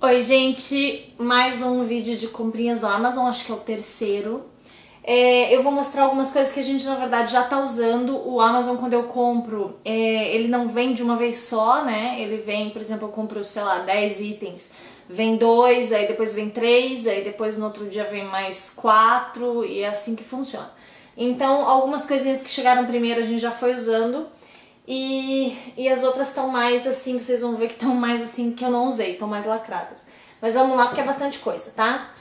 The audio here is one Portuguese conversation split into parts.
Oi gente, mais um vídeo de comprinhas do Amazon, acho que é o terceiro. Eu vou mostrar algumas coisas que a gente na verdade já tá usando. O Amazon, quando eu compro, ele não vem de uma vez só, né? Ele vem, por exemplo, eu compro, sei lá, 10 itens, vem 2, aí depois vem 3, aí depois no outro dia vem mais 4 e é assim que funciona. Então algumas coisinhas que chegaram primeiro a gente já foi usando. E as outras estão mais assim, vocês vão ver que estão mais assim que eu não usei, estão mais lacradas. Mas vamos lá porque é bastante coisa, tá?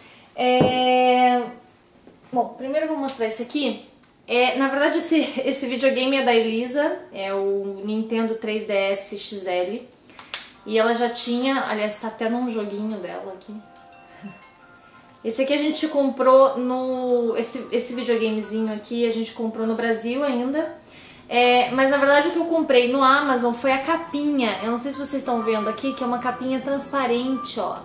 Bom, primeiro eu vou mostrar esse aqui. Na verdade esse videogame é da Elisa, é o Nintendo 3DS XL. E ela já tinha, aliás tá até num joguinho dela aqui. Esse aqui a gente comprou no... Esse videogamezinho aqui a gente comprou no Brasil ainda. Mas na verdade o que eu comprei no Amazon foi a capinha. Eu não sei se vocês estão vendo aqui, que é uma capinha transparente, ó.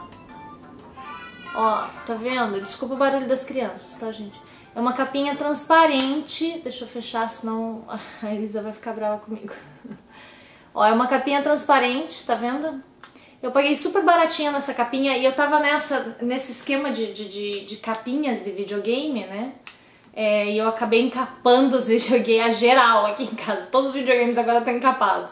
Ó, tá vendo? Desculpa o barulho das crianças, tá, gente? É uma capinha transparente. Deixa eu fechar, senão a Elisa vai ficar brava comigo. Ó, é uma capinha transparente, tá vendo? Eu paguei super baratinha nessa capinha e eu tava nesse esquema de capinhas de videogame, né? E eu acabei encapando os videogames, a geral aqui em casa. Todos os videogames agora estão encapados.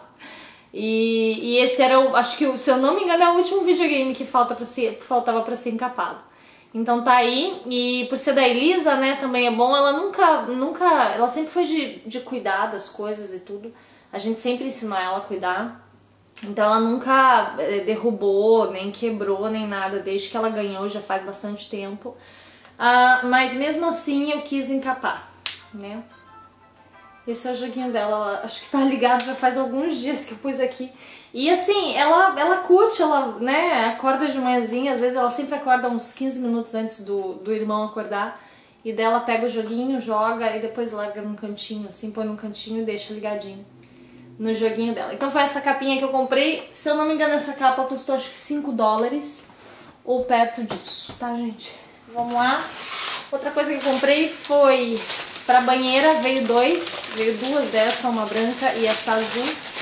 E esse era, acho que, se eu não me engano, é o último videogame que faltava pra ser encapado. Então tá aí, e por ser da Elisa, né, também é bom. Ela ela sempre foi de cuidar das coisas e tudo. A gente sempre ensinou ela a cuidar. Então ela nunca derrubou, nem quebrou, nem nada, desde que ela ganhou, já faz bastante tempo. Mas mesmo assim eu quis encapar, né? Esse é o joguinho dela, acho que tá ligado, já faz alguns dias que eu pus aqui. E assim, ela curte, ela, né, acorda de manhãzinha, às vezes ela sempre acorda uns 15 minutos antes do irmão acordar. E daí ela pega o joguinho, joga e depois larga num cantinho, assim, põe num cantinho e deixa ligadinho no joguinho dela. Então foi essa capinha que eu comprei, se eu não me engano essa capa custou acho que $5 ou perto disso, tá, gente? Vamos lá. Outra coisa que eu comprei foi pra banheira, veio duas dessa, uma branca e essa azul.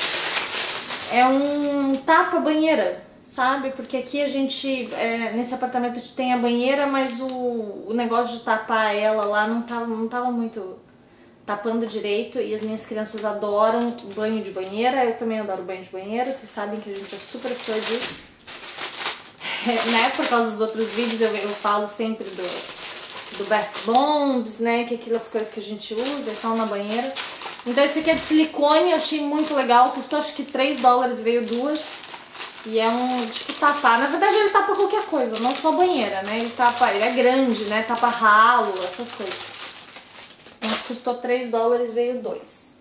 É um tapa-banheira, sabe? Porque aqui a gente, nesse apartamento tem a banheira, mas o negócio de tapar ela lá não tava muito tapando direito. E as minhas crianças adoram banho de banheira, eu também adoro banho de banheira, vocês sabem que a gente é super fã disso. Né, por causa dos outros vídeos eu falo sempre do bath bombs, né, que é aquelas coisas que a gente usa e tal na banheira. Então esse aqui é de silicone, eu achei muito legal, custou acho que $3, veio duas. E é um tipo tapar, na verdade ele tapa qualquer coisa, não só banheira, né, ele é grande, né, tapa ralo, essas coisas. Então custou $3, veio dois.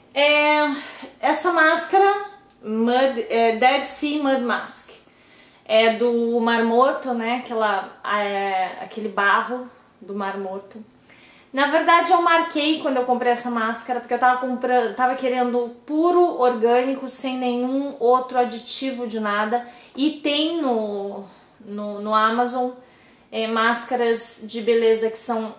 Essa máscara, Dead Sea Mud Mask. É do Mar Morto, né? Aquele barro do Mar Morto. Na verdade eu marquei quando eu comprei essa máscara, porque eu tava querendo puro orgânico, sem nenhum outro aditivo de nada. E tem no Amazon máscaras de beleza que são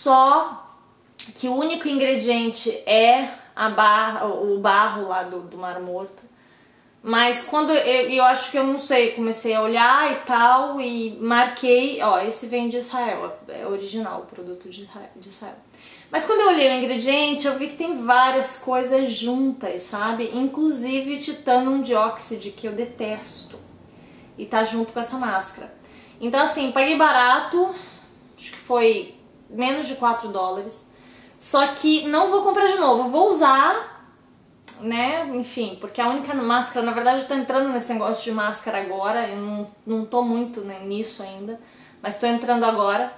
que o único ingrediente é o barro lá do Mar Morto. Mas quando eu acho que eu não sei, comecei a olhar e tal e marquei, ó, esse vem de Israel, é original, o produto de Israel. Mas quando eu olhei o ingrediente, eu vi que tem várias coisas juntas, sabe? Inclusive titânio dióxido, que eu detesto. E tá junto com essa máscara. Então assim, paguei barato, acho que foi menos de $4. Só que não vou comprar de novo, vou usar, né, enfim, porque a única máscara, na verdade eu tô entrando nesse negócio de máscara agora, eu não tô muito, né, nisso ainda, mas tô entrando agora,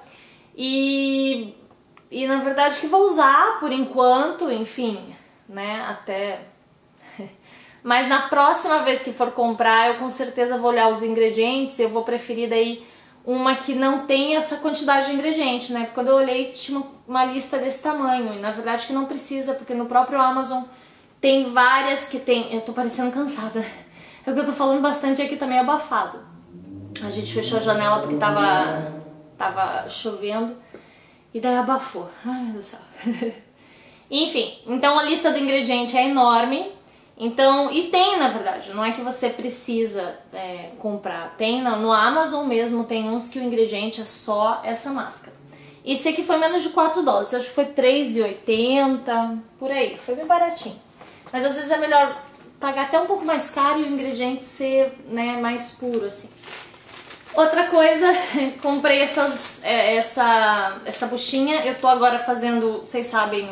e na verdade que vou usar por enquanto, enfim, né, até... Mas na próxima vez que for comprar, eu com certeza vou olhar os ingredientes, eu vou preferir daí uma que não tem essa quantidade de ingredientes, né, porque quando eu olhei tinha uma lista desse tamanho, e na verdade que não precisa, porque no próprio Amazon tem várias que tem... Eu tô parecendo cansada. É o que eu tô falando bastante aqui, tá meio abafado. A gente fechou a janela porque tava chovendo e daí abafou. Ai, meu Deus do céu. Enfim, então a lista do ingrediente é enorme. Então, e tem na verdade, não é que você precisa comprar, tem no Amazon mesmo, tem uns que o ingrediente é só essa máscara. Esse aqui foi menos de 4 dólares, acho que foi R$3,80, por aí, foi bem baratinho. Mas às vezes é melhor pagar até um pouco mais caro e o ingrediente ser, né, mais puro assim. Outra coisa, comprei essa buchinha, eu tô agora fazendo, vocês sabem,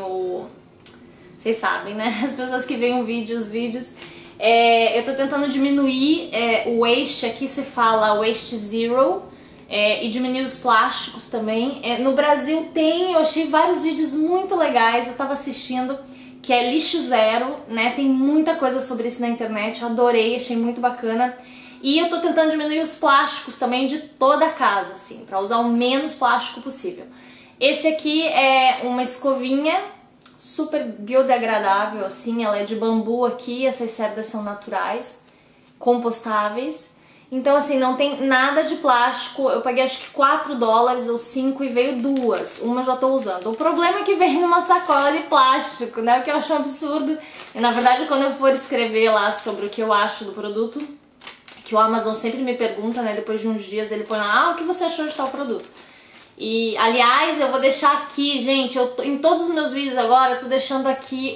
né, as pessoas que veem os vídeos, eu tô tentando diminuir o waste, aqui se fala waste zero, e diminuir os plásticos também. No Brasil eu achei vários vídeos muito legais, eu tava assistindo, que é lixo zero, né, tem muita coisa sobre isso na internet, eu adorei, achei muito bacana. E eu tô tentando diminuir os plásticos também de toda a casa, assim, pra usar o menos plástico possível. Esse aqui é uma escovinha super biodegradável, assim, ela é de bambu aqui, essas cerdas são naturais, compostáveis. Então, assim, não tem nada de plástico. Eu paguei acho que 4 dólares ou 5 e veio duas. Uma eu já tô usando. O problema é que veio numa sacola de plástico, né? O que eu acho um absurdo. E, na verdade, quando eu for escrever lá sobre o que eu acho do produto, que o Amazon sempre me pergunta, né? Depois de uns dias ele põe lá, o que você achou de tal produto? E, aliás, eu vou deixar aqui, gente, em todos os meus vídeos agora, eu tô deixando aqui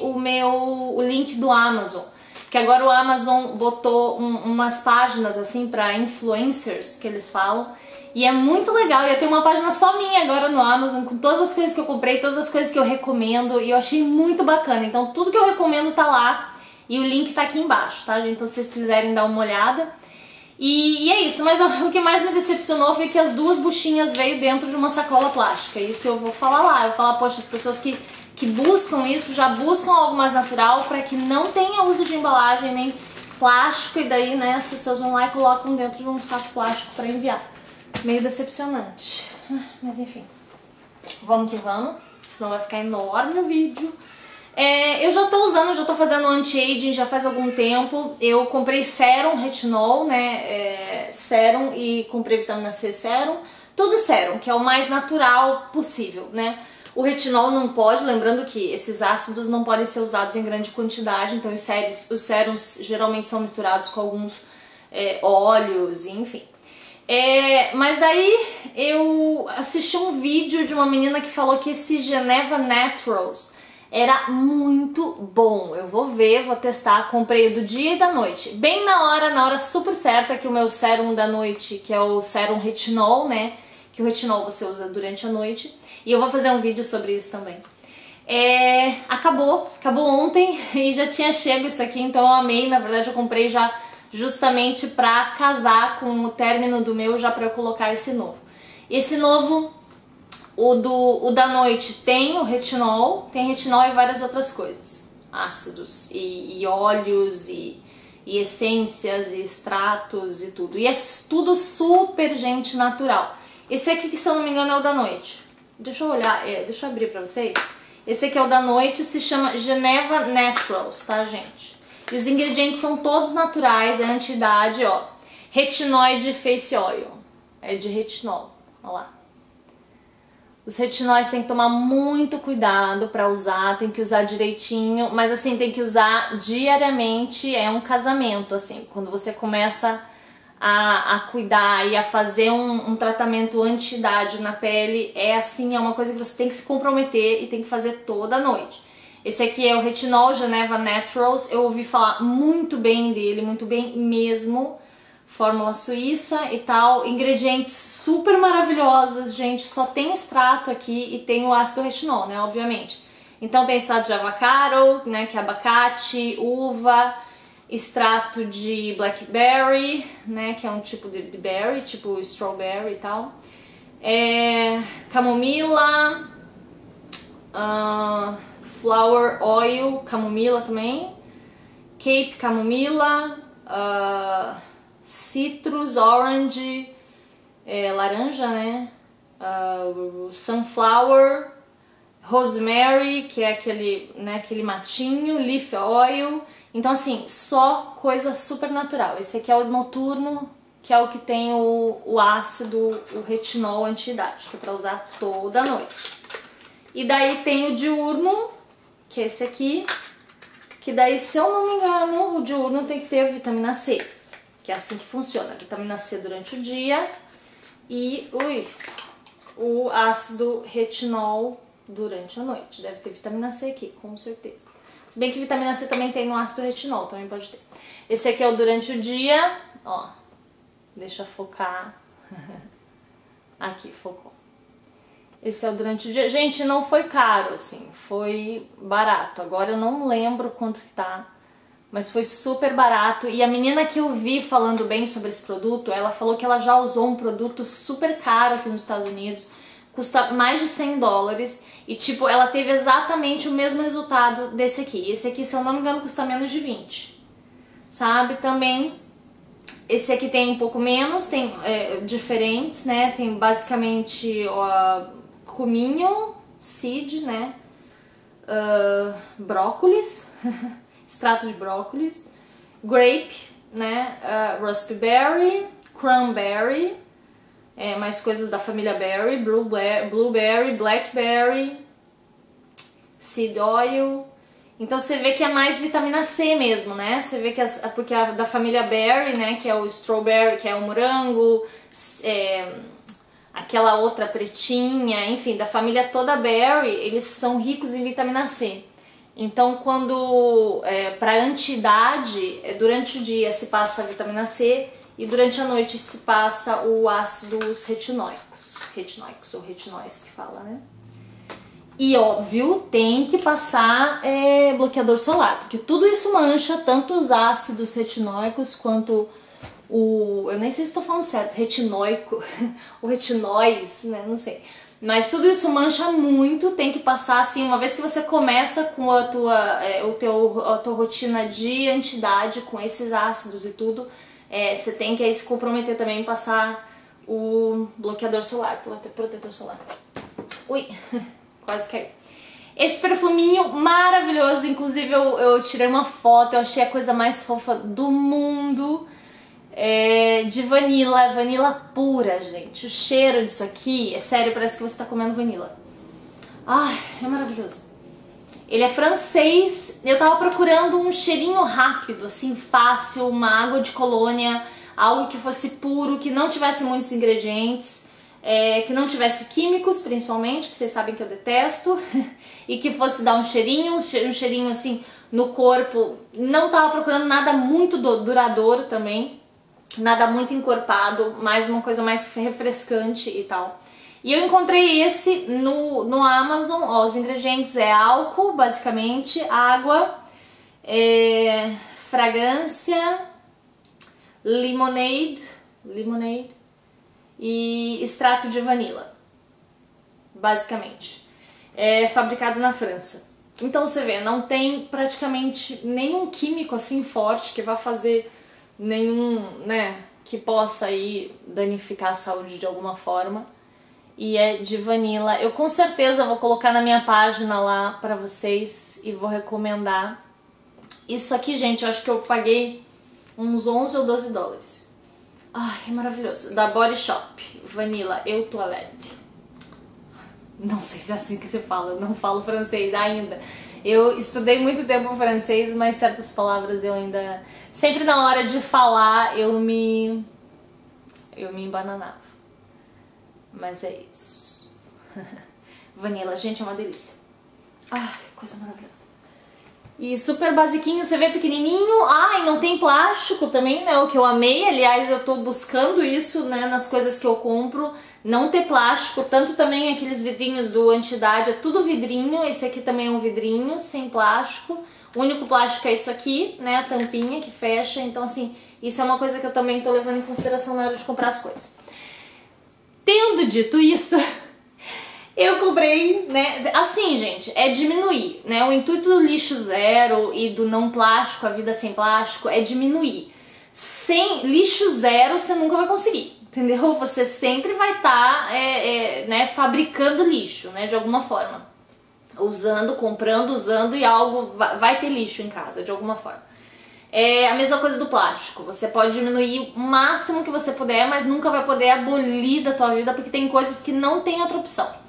o link do Amazon. Que agora o Amazon botou umas páginas, assim, pra influencers, que eles falam. E é muito legal, e eu tenho uma página só minha agora no Amazon, com todas as coisas que eu comprei, todas as coisas que eu recomendo, e eu achei muito bacana. Então, tudo que eu recomendo tá lá, e o link tá aqui embaixo, tá, gente? Então, se vocês quiserem dar uma olhada. E é isso, mas o que mais me decepcionou foi que as duas buchinhas veio dentro de uma sacola plástica. Isso eu vou falar lá, eu vou falar, poxa, as pessoas que buscam isso já buscam algo mais natural para que não tenha uso de embalagem nem plástico, e daí, né, as pessoas vão lá e colocam dentro de um saco plástico para enviar. Meio decepcionante, mas enfim, vamos que vamos, senão vai ficar enorme o vídeo. Eu já tô usando, já tô fazendo anti-aging já faz algum tempo. Eu comprei sérum retinol, né, sérum, e comprei vitamina C sérum, tudo sérum, que é o mais natural possível, né. O retinol não pode, lembrando que esses ácidos não podem ser usados em grande quantidade, então os sérums geralmente são misturados com alguns óleos, enfim. Mas daí eu assisti um vídeo de uma menina que falou que esse Geneva Naturals era muito bom. Eu vou ver, vou testar. Comprei do dia e da noite. Bem na hora super certa, que o meu sérum da noite, que é o sérum retinol, né? Que o retinol você usa durante a noite. E eu vou fazer um vídeo sobre isso também. Acabou ontem e já tinha chego isso aqui, então eu amei. Na verdade eu comprei já justamente pra casar com o término do meu, já pra eu colocar esse novo. Esse novo... O da noite tem o retinol, e várias outras coisas, ácidos e óleos e essências e extratos e tudo. E é tudo super, gente, natural. Esse aqui, que se eu não me engano, é o da noite. Deixa eu olhar, deixa eu abrir pra vocês. Esse aqui é o da noite, se chama Geneva Naturals, tá, gente? E os ingredientes são todos naturais, é anti-idade, ó. Retinoid Face Oil, é de retinol, ó lá. Os retinóis tem que tomar muito cuidado pra usar, tem que usar direitinho, mas assim, tem que usar diariamente, é um casamento, assim, quando você começa a cuidar e a fazer um tratamento anti-idade na pele, assim, é uma coisa que você tem que se comprometer e tem que fazer toda noite. Esse aqui é o retinol Geneva Naturals, eu ouvi falar muito bem dele, muito bem mesmo. Fórmula suíça e tal, ingredientes super maravilhosos, gente, só tem extrato aqui e tem o ácido retinol, né, obviamente. Então tem extrato de avocado, né, que é abacate, uva, extrato de blackberry, né, que é um tipo de berry, tipo strawberry e tal, camomila, flower oil, camomila também, cape camomila, citrus, orange, laranja, né? Sunflower, rosemary, que é aquele matinho, leaf oil. Então, assim, só coisa super natural. Esse aqui é o noturno, que é o que tem o ácido, o retinol anti-idade, que é pra usar toda noite. E daí tem o diurno, que é esse aqui, que daí, se eu não me engano, o diurno tem que ter vitamina C, que é assim que funciona, vitamina C durante o dia e o ácido retinol durante a noite. Deve ter vitamina C aqui, com certeza. Se bem que vitamina C também tem no ácido retinol, também pode ter. Esse aqui é o durante o dia, ó, deixa eu focar, aqui, focou. Esse é o durante o dia. Gente, não foi caro, assim, foi barato. Agora eu não lembro quanto que tá, mas foi super barato. E a menina que eu vi falando bem sobre esse produto, ela falou que ela já usou um produto super caro aqui nos Estados Unidos, custa mais de 100 dólares. E tipo, ela teve exatamente o mesmo resultado desse aqui. Esse aqui, se eu não me engano, custa menos de 20. Sabe? Também, esse aqui tem um pouco menos, tem diferentes, né? Tem basicamente... cominho, seed, né, brócolis, extrato de brócolis, grape, né, raspberry, cranberry, mais coisas da família berry, blueberry, blackberry, seed oil. Então você vê que é mais vitamina C mesmo, né? Você vê que porque a da família berry, né, que é o strawberry, que é o morango, aquela outra pretinha, enfim, da família toda berry, eles são ricos em vitamina C. Então, quando para anti-idade, durante o dia se passa a vitamina C e durante a noite se passa o ácidos retinóicos ou retinóis que fala, né? E óbvio, tem que passar bloqueador solar, porque tudo isso mancha, tanto os ácidos retinóicos quanto eu nem sei se estou falando certo, retinóico, o retinóis, né, não sei. Mas tudo isso mancha muito, tem que passar assim, uma vez que você começa com a tua rotina de anti-idade, com esses ácidos e tudo, você tem que aí se comprometer também em passar o bloqueador solar, protetor solar. Ui, quase caiu. Esse perfuminho maravilhoso, inclusive eu tirei uma foto, eu achei a coisa mais fofa do mundo. De vanila pura, gente. O cheiro disso aqui, é sério, parece que você tá comendo vanila. Ai, é maravilhoso. Ele é francês. Eu tava procurando um cheirinho rápido, assim, fácil, uma água de colônia, algo que fosse puro, que não tivesse muitos ingredientes, que não tivesse químicos, principalmente, que vocês sabem que eu detesto, e que fosse dar um cheirinho assim no corpo. Não tava procurando nada muito duradouro também. Nada muito encorpado, mais uma coisa mais refrescante e tal. E eu encontrei esse no Amazon. Ó, os ingredientes álcool, basicamente, água, fragrância, lemonade e extrato de vanila, basicamente. É fabricado na França. Então você vê, não tem praticamente nenhum químico assim forte que vá fazer nenhum, né, que possa aí danificar a saúde de alguma forma. E é de vanila. Eu com certeza vou colocar na minha página lá pra vocês e vou recomendar. Isso aqui, gente, eu acho que eu paguei uns 11 ou 12 dólares. Ai, é maravilhoso. Da Body Shop, Vanilla Eau Toilette. Não sei se é assim que se fala, eu não falo francês ainda. Eu estudei muito tempo francês, mas certas palavras eu ainda... Sempre na hora de falar eu me embananava. Mas é isso. Vanilla, gente, é uma delícia. Ai, coisa maravilhosa. E super basiquinho, você vê pequenininho. Ah, e não tem plástico também, né? O que eu amei. Aliás, eu tô buscando isso, né, nas coisas que eu compro. Não ter plástico. Tanto também aqueles vidrinhos do Anti-Idade. É tudo vidrinho. Esse aqui também é um vidrinho, sem plástico. O único plástico é isso aqui, né? A tampinha que fecha. Então, assim, isso é uma coisa que eu também tô levando em consideração na hora de comprar as coisas. Tendo dito isso... Eu comprei, né, assim, gente, é diminuir, né, o intuito do lixo zero e do não plástico, a vida sem plástico, é diminuir. Sem lixo zero você nunca vai conseguir, entendeu? Você sempre vai estar, né, fabricando lixo, né, de alguma forma. Usando, comprando, usando e algo, vai ter lixo em casa, de alguma forma. É a mesma coisa do plástico, você pode diminuir o máximo que você puder, mas nunca vai poder abolir da tua vida, porque tem coisas que não tem outra opção.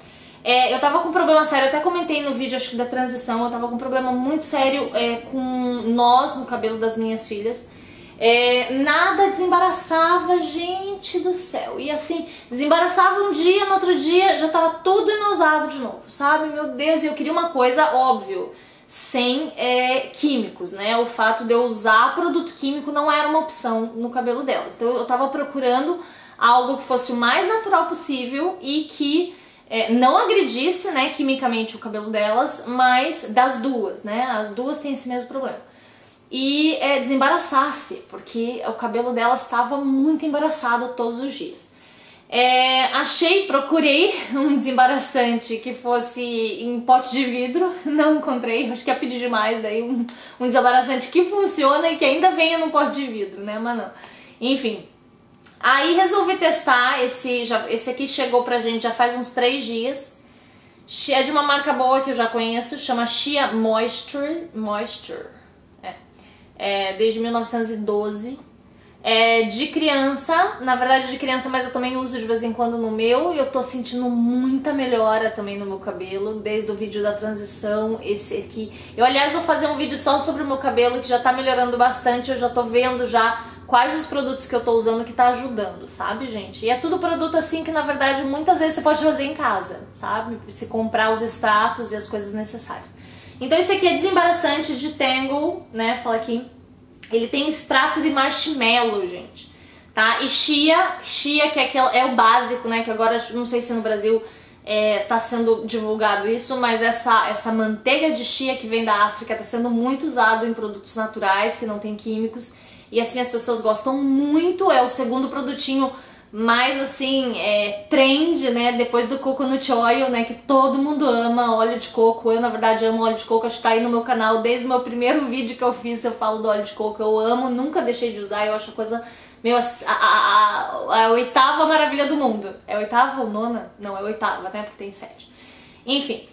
Eu tava com um problema sério, eu até comentei no vídeo, acho que da transição, eu tava com um problema muito sério com nós no cabelo das minhas filhas. Nada desembaraçava, gente do céu. E assim, desembaraçava um dia, no outro dia já tava tudo enosado de novo, sabe? Meu Deus, e eu queria uma coisa, óbvio, sem químicos, né? O fato de eu usar produto químico não era uma opção no cabelo delas. Então eu tava procurando algo que fosse o mais natural possível e que não agredisse, né, quimicamente o cabelo delas, mas das duas, né? As duas têm esse mesmo problema. E desembaraçasse, porque o cabelo delas estava muito embaraçado todos os dias. Procurei um desembaraçante que fosse em pote de vidro, não encontrei, acho que ia pedir demais, daí um desembaraçante que funciona e que ainda venha num pote de vidro, né, mas não. Enfim, aí resolvi testar, esse aqui chegou pra gente já faz uns 3 dias, é de uma marca boa que eu já conheço, chama Shea Moisture, desde 1912. De criança, na verdade de criança, mas eu também uso de vez em quando no meu, e eu tô sentindo muita melhora também no meu cabelo, desde o vídeo da transição, esse aqui. Eu, aliás, vou fazer um vídeo só sobre o meu cabelo, que já tá melhorando bastante, eu já tô vendo já quais os produtos que eu tô usando que tá ajudando, sabe, gente? E é tudo produto assim que, na verdade, muitas vezes você pode fazer em casa, sabe? Se comprar os extratos e as coisas necessárias. Então esse aqui é desembaraçante de Tangle, né, fala aqui. Ele tem extrato de marshmallow, gente, tá? E Shea que é o básico, né? Que agora, não sei se no Brasil tá sendo divulgado isso, mas essa manteiga de Shea que vem da África tá sendo muito usado em produtos naturais, que não tem químicos. E assim, as pessoas gostam muito, é o segundo produtinho mais, assim, trend, né? Depois do coconut oil, né? Que todo mundo ama, óleo de coco. Eu, na verdade, amo óleo de coco. Acho que tá aí no meu canal. Desde o meu primeiro vídeo que eu fiz, eu falo do óleo de coco. Eu amo, nunca deixei de usar. Eu acho a coisa meio... a 8ª maravilha do mundo. É 8ª ou 9ª? Não, é 8ª, né? Porque tem 7. Enfim.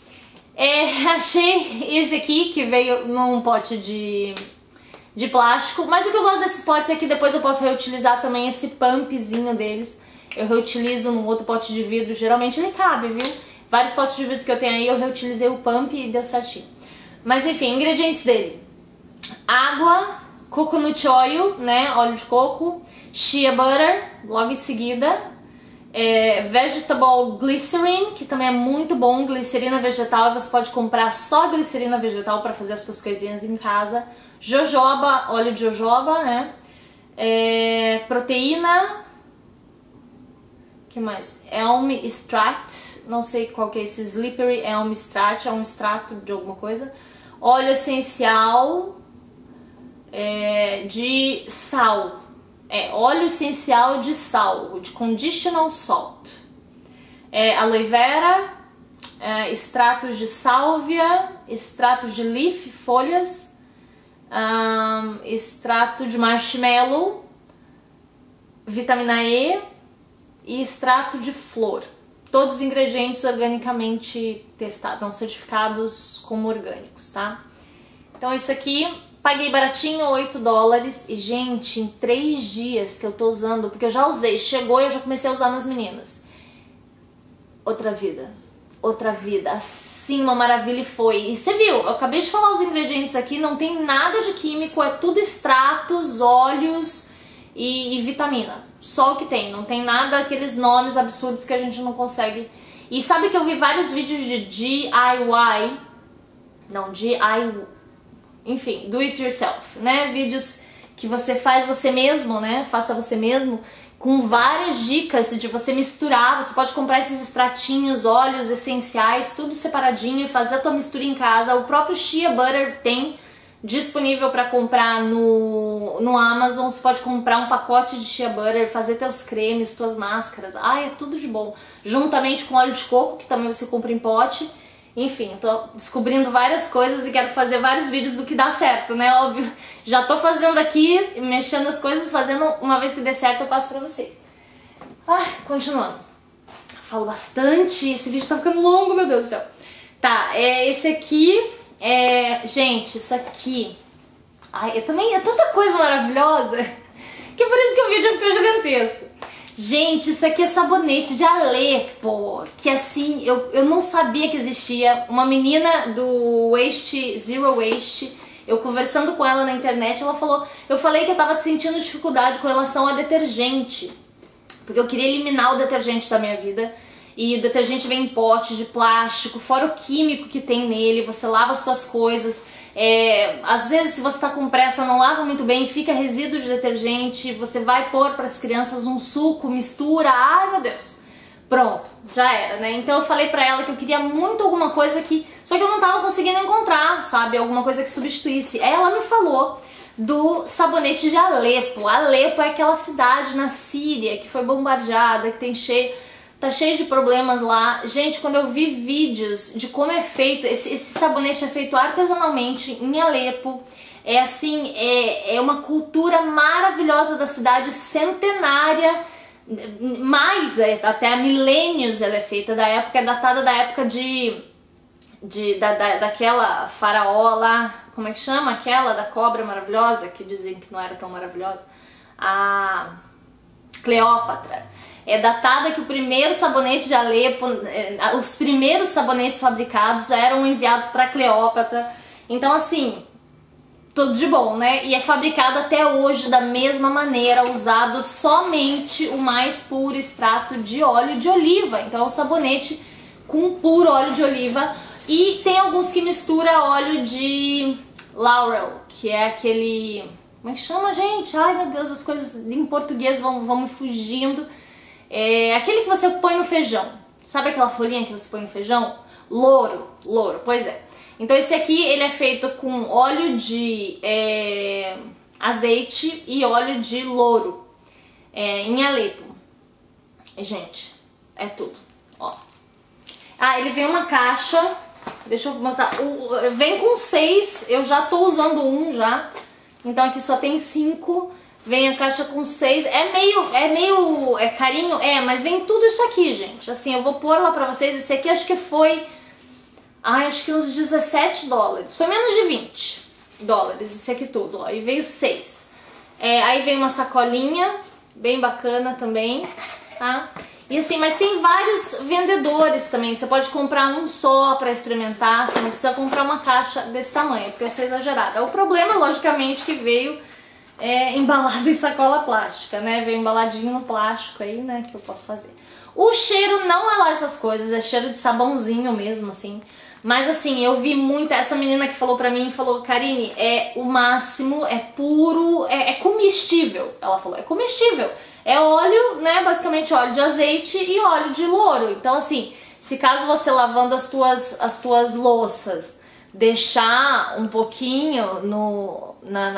Achei esse aqui, que veio num pote de plástico, mas o que eu gosto desses potes é que depois eu posso reutilizar também esse pumpzinho deles. Eu reutilizo num outro pote de vidro, geralmente ele cabe, viu? Vários potes de vidro que eu tenho aí, eu reutilizei o pump e deu certinho. Mas enfim, ingredientes dele: água, coconut oil, né, óleo de coco, shea butter, logo em seguida, vegetable glycerin, que também é muito bom, glicerina vegetal, você pode comprar só glicerina vegetal para fazer as suas coisinhas em casa. Jojoba, óleo de jojoba, né? Proteína. Que mais? Elm extract, não sei qual que é esse slippery elm extract, é um extrato de alguma coisa. Óleo essencial de sal. Óleo essencial de sal, de conditional salt. Aloe vera, extratos de sálvia, extratos de leaf, folhas. Extrato de marshmallow, vitamina E e extrato de flor. Todos os ingredientes organicamente testados, não certificados como orgânicos, tá? Então isso aqui, paguei baratinho, $8. E gente, em 3 dias que eu tô usando, porque eu já usei, chegou e eu já comecei a usar nas meninas. Outra vida, assim, uma maravilha, e foi. E você viu, eu acabei de falar os ingredientes aqui, não tem nada de químico, é tudo extratos, óleos e vitamina. Só o que tem, não tem nada aqueles nomes absurdos que a gente não consegue. E sabe que eu vi vários vídeos de DIY, enfim, do it yourself, né? Vídeos que você faz você mesmo, né? Faça você mesmo, com várias dicas de você misturar. Você pode comprar esses extratinhos, óleos essenciais, tudo separadinho e fazer a tua mistura em casa. O próprio Shea Butter tem disponível para comprar no Amazon. Você pode comprar um pacote de Shea Butter, fazer teus cremes, tuas máscaras. É tudo de bom. Juntamente com óleo de coco, que também você compra em pote. Enfim, tô descobrindo várias coisas e quero fazer vários vídeos do que dá certo, né? Óbvio, já tô fazendo aqui, mexendo as coisas, fazendo, uma vez que der certo eu passo pra vocês. Continuando. Falo bastante, esse vídeo tá ficando longo, meu Deus do céu. Tá, esse aqui, gente, isso aqui... também é tanta coisa maravilhosa, que por isso que o vídeo ficou gigantesco. Gente, isso aqui é sabonete de Alepo, que assim, eu não sabia que existia. Uma menina do Waste, Zero Waste, eu conversando com ela na internet, ela falou, eu falei que eu tava sentindo dificuldade com relação a detergente, porque eu queria eliminar o detergente da minha vida. E o detergente vem em pote de plástico, fora o químico que tem nele, você lava as suas coisas. Às vezes, se você tá com pressa, não lava muito bem, fica resíduo de detergente, você vai pôr para as crianças um suco, mistura, ai meu Deus, pronto, já era, né? Então eu falei pra ela que eu queria muito alguma coisa que, só que eu não tava conseguindo encontrar, sabe, alguma coisa que substituísse. Ela me falou do sabonete de Alepo. Alepo é aquela cidade na Síria que foi bombardeada, que tá cheio de problemas lá. Gente, quando eu vi vídeos de como é feito, esse sabonete é feito artesanalmente em Alepo. É assim, é uma cultura maravilhosa da cidade, centenária, até há milênios ela é feita, da época, é datada da época daquela faraó lá, como é que chama? Aquela da cobra maravilhosa, que dizem que não era tão maravilhosa, a Cleópatra. É datada que o primeiro sabonete de Alepo, os primeiros sabonetes fabricados eram enviados para Cleópatra. Então assim, tudo de bom, né? E é fabricado até hoje da mesma maneira, usado somente o mais puro extrato de óleo de oliva. Então é um sabonete com puro óleo de oliva. E tem alguns que mistura óleo de laurel, que é aquele... Como é que chama, gente? Ai meu Deus, as coisas em português vão me fugindo. É aquele que você põe no feijão. Sabe aquela folhinha que você põe no feijão? Louro, pois é. Então esse aqui, ele é feito com óleo de azeite e óleo de louro, em Alepo. Gente, é tudo, ó. Ah, ele vem uma caixa, deixa eu mostrar, vem com 6, eu já tô usando um já, então aqui só tem 5. Vem a caixa com 6, é meio carinho, mas vem tudo isso aqui, gente. Assim, eu vou pôr lá pra vocês, esse aqui acho que foi, acho que uns $17, foi menos de $20, esse aqui tudo, ó, e veio 6. Aí vem uma sacolinha, bem bacana também, tá? E assim, mas tem vários vendedores também, você pode comprar um só pra experimentar, você não precisa comprar uma caixa desse tamanho, porque eu sou exagerada. O problema, logicamente, que veio embalado em sacola plástica, né? Veio embaladinho no plástico aí, né? Que eu posso fazer. O cheiro não é lá essas coisas, é cheiro de sabãozinho mesmo, assim. Mas assim, eu vi muita... Essa menina que falou pra mim, falou, Karine, é o máximo, é puro, é comestível. Ela falou, é comestível. É óleo, né? Basicamente óleo de azeite e óleo de louro. Então assim, se caso você lavando as tuas louças, deixar um pouquinho no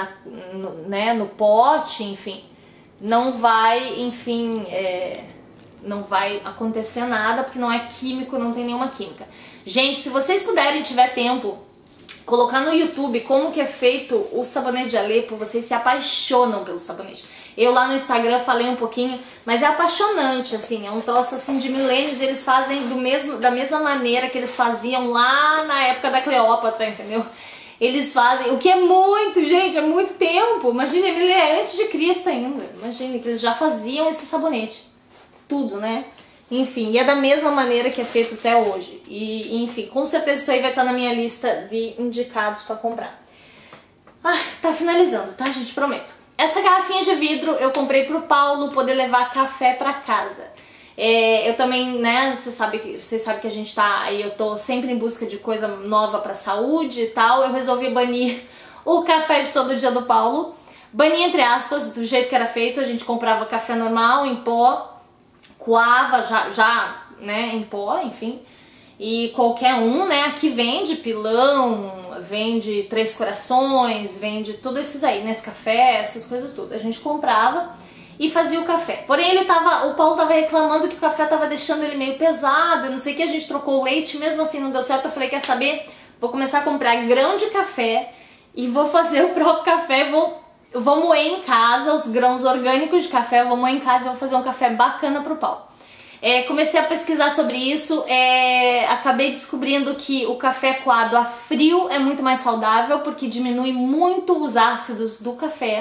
pote, enfim, não vai, enfim, não vai acontecer nada, porque não é químico, não tem nenhuma química. Gente, se vocês puderem, tiver tempo, colocar no YouTube como que é feito o sabonete de Alepo, vocês se apaixonam pelo sabonete. Eu lá no Instagram falei um pouquinho, mas é apaixonante, assim, é um troço assim de milênios, e eles fazem da mesma maneira que eles faziam lá na época da Cleópatra, entendeu? Eles fazem, o que é muito, gente, é muito tempo, imagina, ele é antes de Cristo ainda, imagina que eles já faziam esse sabonete, tudo, né? Enfim, e é da mesma maneira que é feito até hoje. E enfim, com certeza isso aí vai estar na minha lista de indicados pra comprar. Ah, tá finalizando, tá, gente? Prometo. Essa garrafinha de vidro eu comprei pro Paulo poder levar café pra casa. Eu também, né, vocês sabem que a gente tá aí, eu tô sempre em busca de coisa nova pra saúde e tal. Eu resolvi banir o café de todo dia do Paulo. Banir entre aspas, do jeito que era feito. A gente comprava café normal, em pó, coava já, né, em pó, enfim. E qualquer um, né, aqui vende Pilão, vende Três Corações, vende tudo esses aí, Nescafé, essas coisas tudo. A gente comprava e fazia o café. Porém, o Paulo tava reclamando que o café tava deixando ele meio pesado, não sei o que, a gente trocou o leite, mesmo assim não deu certo. Eu falei, quer saber? Vou começar a comprar grão de café e vou fazer o próprio café, vou moer em casa os grãos orgânicos de café, eu vou moer em casa e vou fazer um café bacana pro Paulo. Comecei a pesquisar sobre isso, acabei descobrindo que o café coado a frio é muito mais saudável, porque diminui muito os ácidos do café.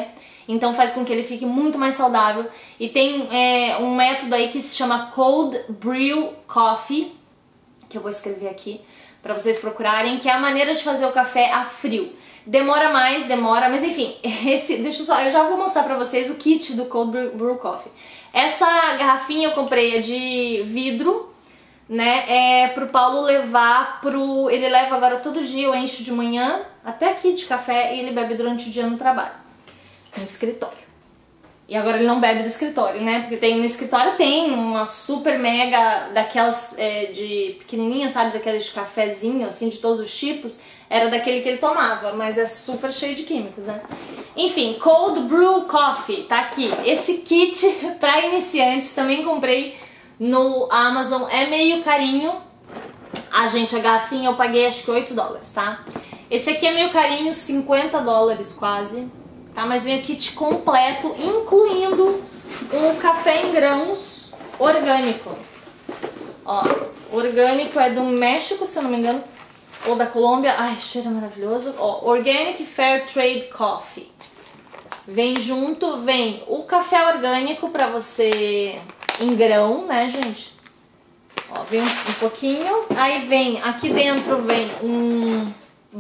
então faz com que ele fique muito mais saudável. E tem um método aí que se chama Cold Brew Coffee, que eu vou escrever aqui para vocês procurarem, que é a maneira de fazer o café a frio. Demora mais, mas enfim, eu já vou mostrar pra vocês o kit do Cold Brew Coffee. Essa garrafinha eu comprei de vidro, né, pro Paulo levar ele leva agora todo dia, eu encho de manhã, até aqui de café, e ele bebe durante o dia no trabalho, no escritório. E agora ele não bebe do escritório, né, porque no escritório tem uma super mega, daquelas de pequenininha, sabe, daquelas de cafezinho, assim, de todos os tipos. Era daquele que ele tomava, mas é super cheio de químicos, né? Enfim, Cold Brew Coffee, tá aqui. Esse kit pra iniciantes também comprei no Amazon, é meio carinho. Gente, a garrafinha eu paguei acho que $8, tá? Esse aqui é meio carinho, $50 quase, tá? Mas vem o kit completo, incluindo um café em grãos orgânico. Ó, orgânico é do México, se eu não me engano, ou da Colômbia. Ai, cheiro maravilhoso. Ó, Organic Fair Trade Coffee. Vem junto, vem o café orgânico pra você em grão, né, gente? Ó, vem um pouquinho. Aí vem, aqui dentro vem um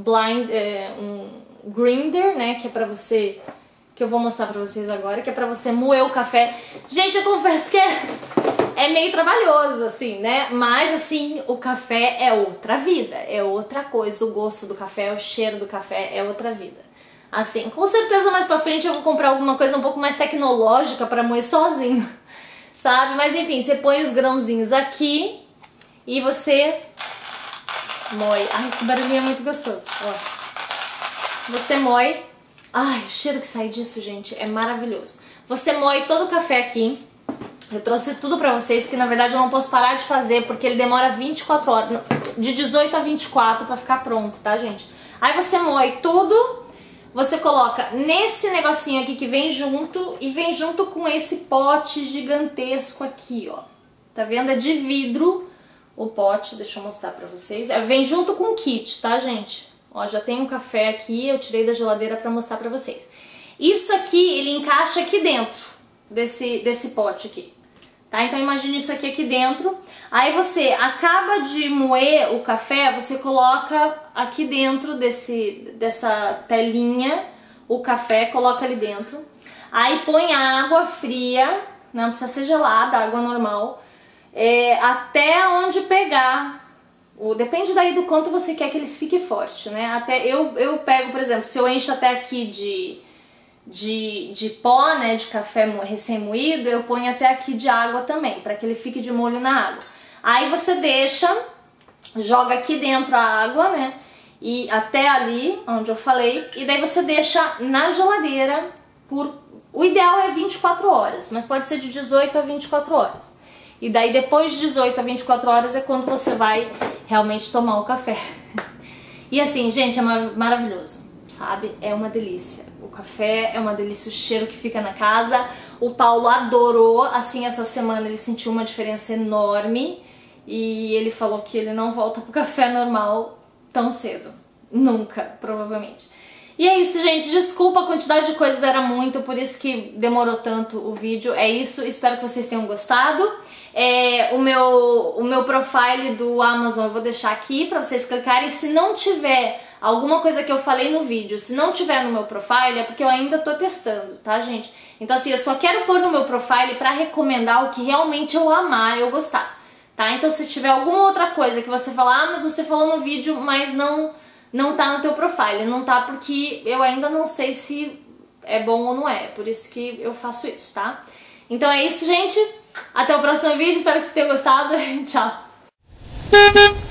grinder, né, que é pra você, que eu vou mostrar pra vocês agora, que é pra você moer o café. Gente, eu confesso que é meio trabalhoso, assim, né? Mas, assim, o café é outra vida, é outra coisa. O gosto do café, o cheiro do café é outra vida. Assim, com certeza mais pra frente eu vou comprar alguma coisa um pouco mais tecnológica pra moer sozinho, sabe? Mas, enfim, você põe os grãozinhos aqui e você moe. Ai, esse barulhinho é muito gostoso, ó. Você moe. Ai, o cheiro que sai disso, gente, é maravilhoso. Você moe todo o café aqui. Eu trouxe tudo pra vocês, porque na verdade eu não posso parar de fazer, porque ele demora 24 horas, de 18 a 24 pra ficar pronto, tá, gente? Aí você moe tudo, você coloca nesse negocinho aqui que vem junto, e vem junto com esse pote gigantesco aqui, ó. Tá vendo? É de vidro o pote, deixa eu mostrar pra vocês. Vem junto com o kit, tá, gente? Ó, já tem um café aqui, eu tirei da geladeira pra mostrar pra vocês. Isso aqui, ele encaixa aqui dentro desse pote aqui. Tá? Então imagine isso aqui dentro. Aí você acaba de moer o café, você coloca aqui dentro dessa telinha o café, coloca ali dentro. Aí põe a água fria, não precisa ser gelada, água normal, até onde pegar. Depende daí do quanto você quer que ele fique forte, né? Até eu pego, por exemplo, se eu encho até aqui de pó, né, de café recém-moído, eu ponho até aqui de água também, para que ele fique de molho na água. Aí você joga aqui dentro a água, né, e até ali, onde eu falei, e daí você deixa na geladeira o ideal é 24 horas, mas pode ser de 18 a 24 horas. E daí depois de 18 a 24 horas é quando você vai realmente tomar o café. E assim, gente, é maravilhoso, sabe? É uma delícia. O café é uma delícia, o cheiro que fica na casa. O Paulo adorou, assim, essa semana ele sentiu uma diferença enorme. E ele falou que ele não volta pro café normal tão cedo. Nunca, provavelmente. E é isso, gente. Desculpa, a quantidade de coisas era muito, por isso que demorou tanto o vídeo. É isso, espero que vocês tenham gostado. O meu profile do Amazon eu vou deixar aqui pra vocês clicarem. Se não tiver alguma coisa que eu falei no vídeo, se não tiver no meu profile, é porque eu ainda tô testando, tá, gente? Então, assim, eu só quero pôr no meu profile pra recomendar o que realmente eu amar, eu gostar, tá? Então, se tiver alguma outra coisa que você falar, mas você falou no vídeo, mas não tá no teu profile, não tá porque eu ainda não sei se é bom ou não é, por isso que eu faço isso, tá? Então é isso, gente. Até o próximo vídeo, espero que vocês tenham gostado. Tchau!